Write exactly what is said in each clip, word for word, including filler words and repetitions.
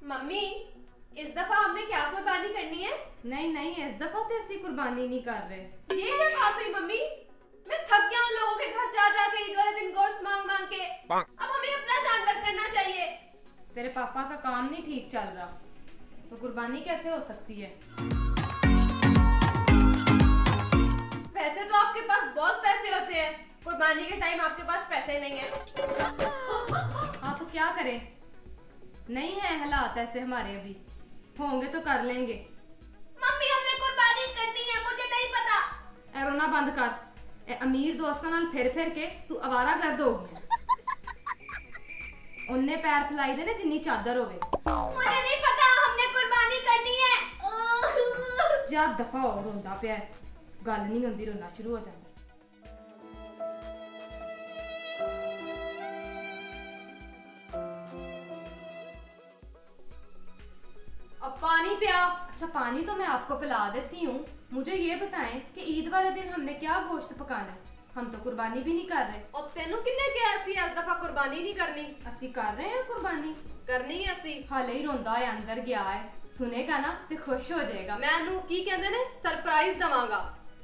Mummy इस दफा हमने क्या कुर्बानी करनी है? नहीं नहीं, इस दफा तो ऐसी कुर्बानी नहीं कर रहे। ये क्या बात हुई मम्मी? मैं थक गया हूँ लोगों के घर जा जा के ईद वाले दिन गोश्त मांग मांग के। अब हमें अपना जानवर करना चाहिए। तेरे पापा का काम नहीं ठीक चल रहा तो कुर्बानी कैसे हो सकती है? वैसे तो आपके पास बहुत पैसे होते हैं, कुर्बानी के टाइम आपके पास पैसे नहीं है। हाँ तो क्या करें, नहीं है हालात ऐसे हमारे, अभी होंगे तो कर लेंगे। मम्मी हमने कुर्बानी करनी है, मुझे नहीं पता। ए रोना बंद कर, ए अमीर दोस्तां नाल फिर फिर के तू आवारा गर्द हो गई। उन्ने पैर फैलाई दे ने जिन्नी चादर होवे। मुझे नहीं पता, हमने कुर्बानी करनी है। जा दफा हो, रोंदा पिया, गल नहीं होंदी रोना शुरू हो जाता। अब पानी पिया। अच्छा पानी तो मैं आपको पिला देती हूँ, मुझे ये बताएं कि ईद वाले दिन हमने क्या गोश्त पकाना है? हम तो कुर्बानी भी नहीं कर रहे। और तेनू किन्ने कहा असी इस दफा कुर्बानी नहीं करनी? असी कर रहे हैं कुर्बानी, करनी है असी। हाले ही रोंदा है, अंदर गया है, सुनेगा ना तो खुश हो जाएगा। मैं नू की कहंदे ने सरप्राइज दवांगा।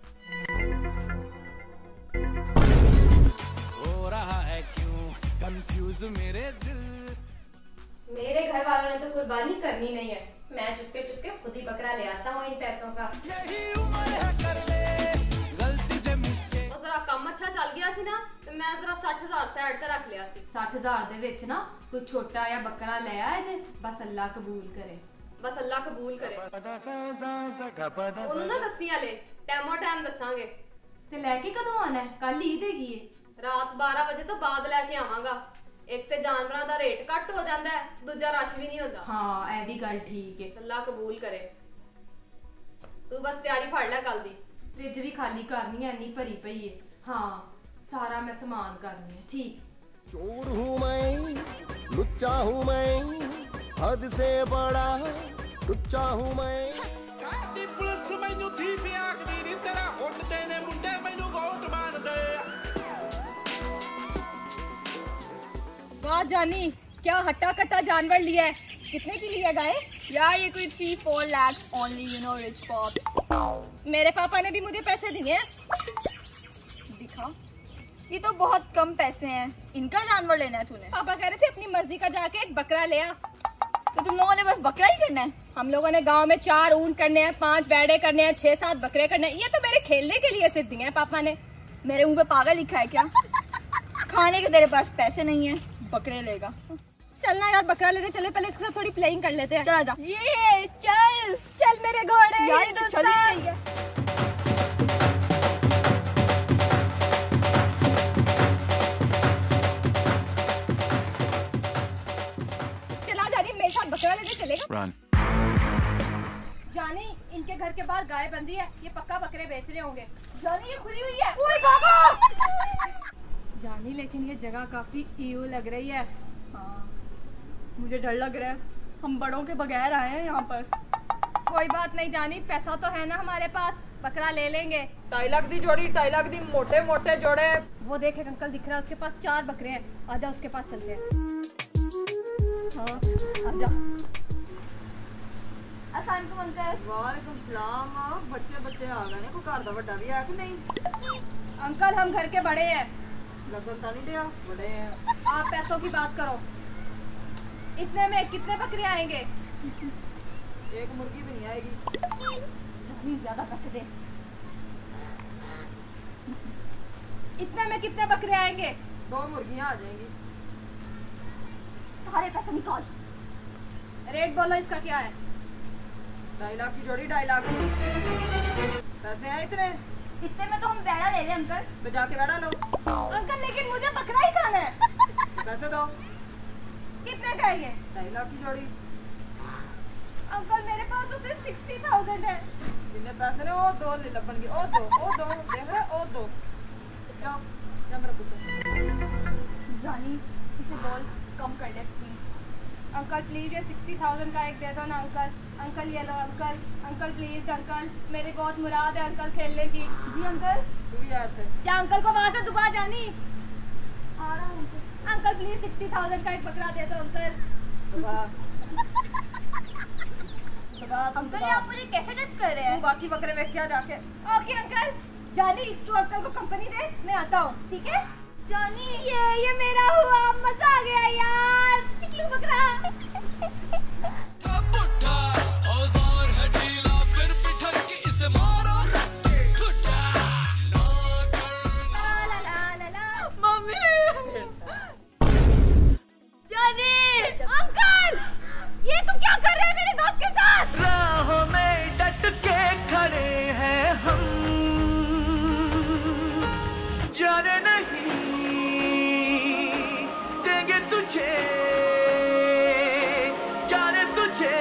हो रहा है क्यों कंफ्यूज मेरे दिल। मेरे घर वालों ने तो कुर्बानी करनी नहीं है, मैं चुपके चुपके खुद ही बकरा ले आता हूँ इन पैसों का। यही उम्र है कर ले गलती से मिस्टेक। तो जरा काम अच्छा चल गया सी ना तो मैं जरा साठ हजार साइड ते रख लिया सी। साठ हजार दे विच ना कोई छोटा या बकरा ले आए जे, बस अल्लाह कबूल करे। बस अल्लाह कबूल करे। उन्होंने दसिया ले टाइमो टाइम दसांगे। ते लेके कदों आना है? कल ईद हैगी है। रात बारह बजे तो बाद लेके आवांगा। एक ते जानवरां दा रेट घट हो जांदा है, दूजा रश भी नहीं होता। हाँ ए भी गल ठीक है। अल्लाह कबूल करे। तू बस तैयारी फड़ ले कल दी। फ्रिज भी खाली करनी है, इन्नी भरी पई है। हाँ सारा मैं सामान करनी है। ठीक। चोर हूँ मैं, लुच्चा हूँ मैं, हद से बड़ा लुच्चा हूँ मैं। पुलिस मैनू धी पे आखदी नी तेरा हुट देने मुंडे मैनू गोट मार दे। वाह जानी, क्या हट्टा कट्टा जानवर लिया है। कितने की लिया गाय? यार ये कोई three four lakhs only, you know rich pops. मेरे पापा ने भी मुझे पैसे दिए हैं। दिखा, ये तो बहुत कम पैसे हैं, इनका जानवर लेना है तूने? पापा कह रहे थे अपनी मर्जी का जाके एक बकरा ले आ। तो तुम लोगों ने बस बकरा ही करना है? हम लोगों ने गांव में चार ऊंट करने हैं, पांच बैड़े करने हैं, छह सात बकरे करने हैं। ये तो मेरे खेलने के लिए सिर्फ दिए हैं पापा ने। मेरे मुंह पे पागल लिखा है क्या? खाने के तेरे पास पैसे नहीं है, बकरे लेगा। चलना यार बकरा लेने चले, पहले इसके साथ थोड़ी प्लेइंग कर लेते हैं। चला जा। ये चल चल मेरे घोड़े। यार ये तो चल ही नहीं है। चला जानी, मेरे साथ बकरा लेने चलेगा। Run. जानी इनके घर के बाहर गाय बंधी है, ये पक्का बकरे बेच रहे होंगे। जानी ये खुली हुई है। ओए बाबा जानी लेकिन ये जगह काफी ईयू लग रही है। हाँ, मुझे डर लग रहा है, हम बड़ों के बगैर आए हैं यहाँ पर। कोई बात नहीं जानी, पैसा तो है ना हमारे पास, बकरा ले लेंगे। ढाई लाख दी जोड़ी, ढाई लाख दी मोटे मोटे जोड़े। वो देख एक अंकल दिख रहा है, उसके पास चार बकरे हैं। आजा उसके पास चलते हैं। हाँ आजा। अस्सलाम अंकल। वालेकुम सलाम। बच्चे बच्चे आ गए ने, कोई घर दा बड़ा भी है कि नहीं? अंकल हम घर के बड़े हैं। लगन तो नहीं दिया, बड़े हैं। आप पैसों की बात करो। इतने में कितने बकरे आएंगे? एक मुर्गी भी नहीं आएगी। जानी ज्यादा पैसे दे। इतने में कितने बकरे आएंगे? दो मुर्गियां आ जाएंगी। सारे पैसे निकाल। रेट बोलो इसका क्या है? ढाई लाख की जोड़ी, ढाई लाख पैसे हैं इतने। इतने में तो हम बैड़ा ले लें अंकल। तो जाके बैठा लो। अंकल लेकिन मुझे बकरा ही खाना है। पैसे दो। कितने का है ये? ढाई लाख की जोड़ी। अंकल मेरे पास तो सिर्फ सिक्सटी थाउजेंड है। जितने पैसे ने वो दो ले लपन की। ओ दो, ओ दो, देख रहे ओ दो। जाओ जा मेरा पुत्र। जानी इसे बोल कम कर ले प्लीज। अंकल प्लीज ये सिक्सटी थाउजेंड का एक दे दो ना अंकल। अंकल ये लो अंकल। अंकल प्लीज अंकल, मेरी बहुत मुराद है अंकल खेलने की। जी अंकल। तू भी आया थे क्या अंकल को वहाँ से दुबा जानी? आ रहा हूँ uncle. Uncle please sixty thousand का एक बकरा दे दो अंकल। तो अंकल आप मुझे कैसे टच कर रहे हैं? तू बाकी बकरे में क्या जाके। ओके अंकल, जानी तू अंकल को कंपनी दे, मैं आता हूँ, ठीक है? जानी ये ये मेरा हुआ, मजा आ गया यार, चिकलू बकरा। अंकल, ये तू क्या कर रहे हैं मेरे दोस्त के साथ? राहों में डट के खड़े हैं हम, जाने नहीं देंगे तुझे, जाने तुझे।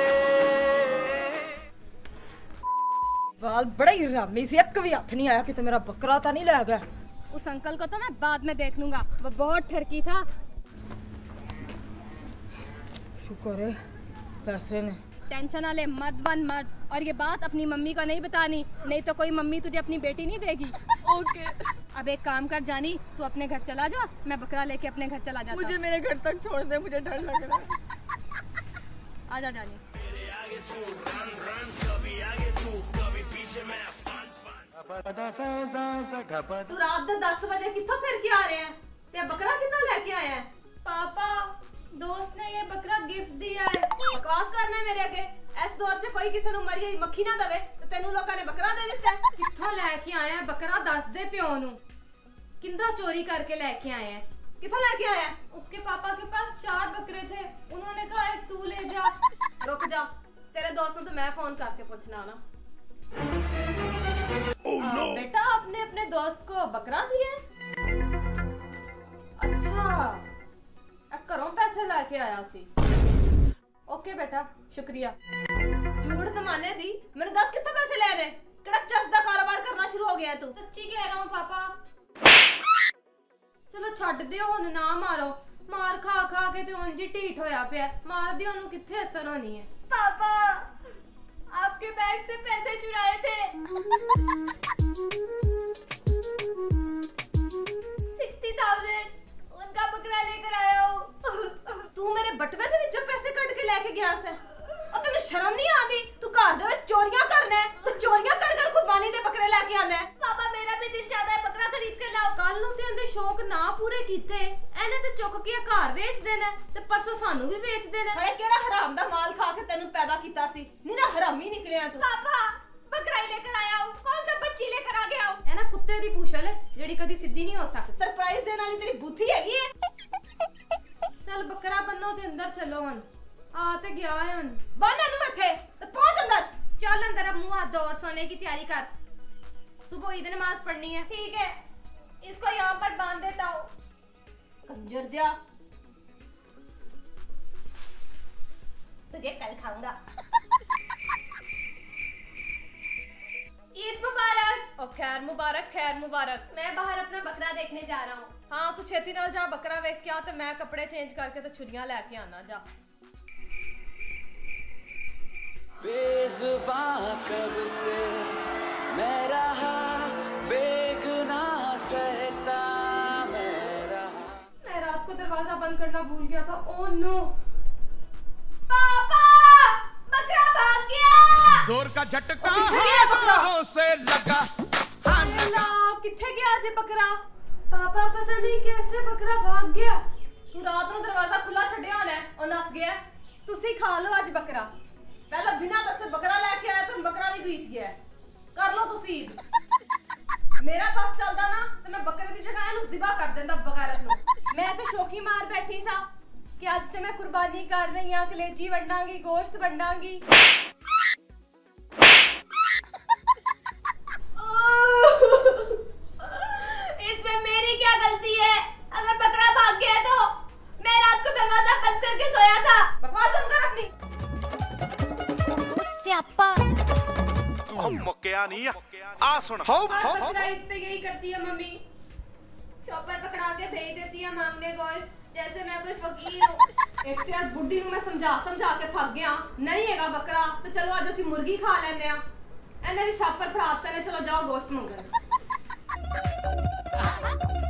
बाल बड़ा ही हरामी सी, एक भी हाथ नहीं आया कि तो मेरा बकरा था नहीं ले गया। उस अंकल को तो मैं बाद में देख लूंगा, वो बहुत ठरकी था। शुक्र है पैसे ने। टेंशन ना ले, मत बन मत, और ये बात अपनी मम्मी को नहीं बतानी, नहीं तो कोई मम्मी तुझे अपनी बेटी नहीं देगी। ओके। अब एक काम कर जानी, तू अपने घर चला जा, मैं बकरा लेके अपने घर चला जाता। मुझे मेरे घर तक छोड़ दे, मुझे डर लग रहा है। आजा जानी। तू रात दे दस बजे कित्थों फिर के आ रहे हैं? ते बकरा कितना लेके आया है? पापा, दोस्त ने ये बकरा गिफ्ट दिया है। बकवास करना है मेरे आगे? इस दौर से कोई किसी मरी हुई मक्खी ना दवे तो तेनू लोगों ने बकरा दे दिता है। कित्थों लेके आया है बकरा? दस दे प्यो नू किंदा चोरी करके लेके आए हैं? कितना लेके आया? उसके पापा के पास चार बकरे थे, उन्होंने कहा एक तू ले जा। रुक जा, तेरे दोस्त को तो मैं फोन करके पूछना ना। oh, no. आ, बेटा आपने अपने दोस्त को बकरा दिया? अच्छा, घरों पैसे लेके आया सी। ओके बेटा, शुक्रिया। झूठ जमाने दी, मैंने दस कितने पैसे ले रहे? कड़ा चर्च दा कारोबार करना शुरू हो गया है तू? सच्ची कह रहा हूँ पापा। चलो छड्ड दियो हुण, ना मारो। मार खा खा के ते उंज ही ढीठ होया पिया, मार दियो ओनू, कित्थे असर होनी है। पापा, आपके बैग से पैसे चुराए थे। सिक्सटी थाउजेंड उनका बकरा लेकर आया हूँ। तू मेरे बटवे दे विचों पैसे कट के लेके गया से? और तन्नू शर्म नहीं आती? तू घर दे विच चोरियां करना है, तू चोरियां कर कर कुर्बानी दे बकरे लेके आना है। पापा मेरा भी दिल चाहता है बकरा खरीद के लाओ। कल नू ते इंदे शौक ना पूरे कीते, एने ते चुक के घर बेच देना ते परसों सानू भी बेच देना। अरे केड़ा हराम दा माल खा के तेनू पैदा कीता सी, नीरा हरामी निकलिया तू। पापा, बकरा ही लेकर आया हूँ, कौन सा बच्ची लेकर आ गया हूँ? ए ना कुत्ते दी पूछल है जेड़ी कदी सीधी नहीं हो सकती। सरप्राइज देने वाली तेरी बुद्धि हैगी है। चल बकरा बन्नो ते अंदर चलो हन। आ ते गया है हन। बन अनु मथे तो पहुंच अंदर। चल अंदर, अब मुंह हाथ धो और सोने की तैयारी कर। सुबह ईद नमाज पढ़नी है। ठीक है, इसको यहाँ पर बांध देता हूँ। कंजर जा, तुझे कल खाऊंगा। ईद मुबारक। और खैर मुबारक, खैर मुबारक। मैं बाहर अपना बकरा देखने जा रहा हूँ। हाँ, तू छेती नाल जा, बकरा वेख के आ ते मैं कपड़े चेंज करके ते छुरियां लेके आना। जा। बेज़ुबां कब से मैं रहा, बेगुना सहता मैं रहा। मैं रात को दरवाजा बंद करना भूल गया था। ओह नो पापा, बकरा भाग गया। जोर का झटका हाथों से लगा। किथे गया जे बकरा? पापा पता नहीं कैसे बकरा भाग गया। तू रात को दरवाजा खुला छड्या होना है और नस गया। तुसी खा लो आज बकरा। पहला बिना दसे बकरा लेके आया तो बकरा भी बीच गया। कर लो तुसी ईद। मेरा पास चलदा ना तो मैं बकरे दी जगह इनु ज़िबा कर देंदा बगैरत नु। मैं तो शौकी मार बैठी सा कि आज ते मैं कुर्बानी कर रही हां, कलेजी वंडांगी, गोश्त वंडांगी। इसमें मेरी क्या गलती है? अगर बकरा भाग गया तो मैं रात को दरवाजा बंद करके सोया था। बकवास बंद कर अपनी। स्यापा मुक्किया नहीं आ सुन। हाउ हाउ बकरा ईद पे यही करती है मम्मी, शॉपर पकड़ा के भेज देती है मांगने गोश्त, जैसे मैं कोई फकीर हूँ। एक ते बुड्ढी नु मैं समझा समझा के थक गया। नहीं हैगा बकरा तो चलो आज ਅਸੀਂ मुर्गी खा लेने आ। एने भी शॉपर फड़ाते ने, चलो जाओ गोश्त मंगन।